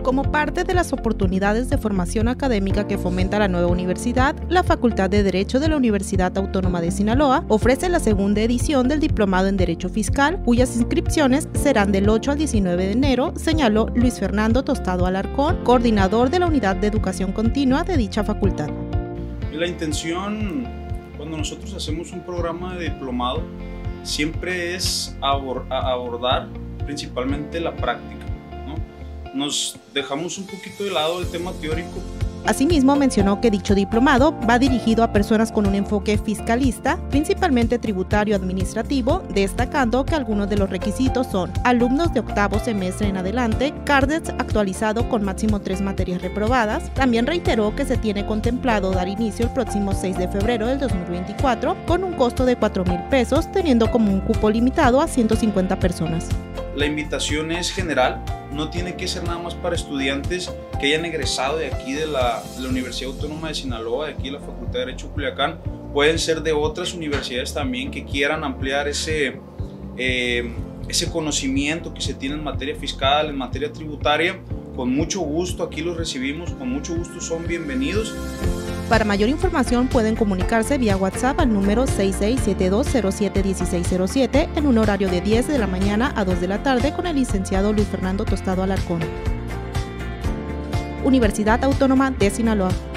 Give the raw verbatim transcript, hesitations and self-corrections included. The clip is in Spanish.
Como parte de las oportunidades de formación académica que fomenta la nueva universidad, la Facultad de Derecho de la Universidad Autónoma de Sinaloa ofrece la segunda edición del Diplomado en Derecho Fiscal, cuyas inscripciones serán del ocho al diecinueve de enero, señaló Luis Fernando Tostado Alarcón, coordinador de la Unidad de Educación Continua de dicha facultad. La intención, cuando nosotros hacemos un programa de diplomado, siempre es abordar principalmente la práctica. Nos dejamos un poquito de lado el tema teórico. Asimismo, mencionó que dicho diplomado va dirigido a personas con un enfoque fiscalista, principalmente tributario administrativo, destacando que algunos de los requisitos son alumnos de octavo semestre en adelante, Cardex actualizado con máximo tres materias reprobadas. También reiteró que se tiene contemplado dar inicio el próximo seis de febrero del dos mil veinticuatro con un costo de cuatro mil pesos, teniendo como un cupo limitado a ciento cincuenta personas. La invitación es general, no tiene que ser nada más para estudiantes que hayan egresado de aquí de la, de la Universidad Autónoma de Sinaloa, de aquí de la Facultad de Derecho Culiacán. Pueden ser de otras universidades también que quieran ampliar ese, eh, ese conocimiento que se tiene en materia fiscal, en materia tributaria. Con mucho gusto aquí los recibimos, con mucho gusto son bienvenidos. Para mayor información pueden comunicarse vía WhatsApp al número seis seis siete dos cero siete uno seis cero siete en un horario de diez de la mañana a dos de la tarde con el licenciado Luis Fernando Tostado Alarcón. Universidad Autónoma de Sinaloa.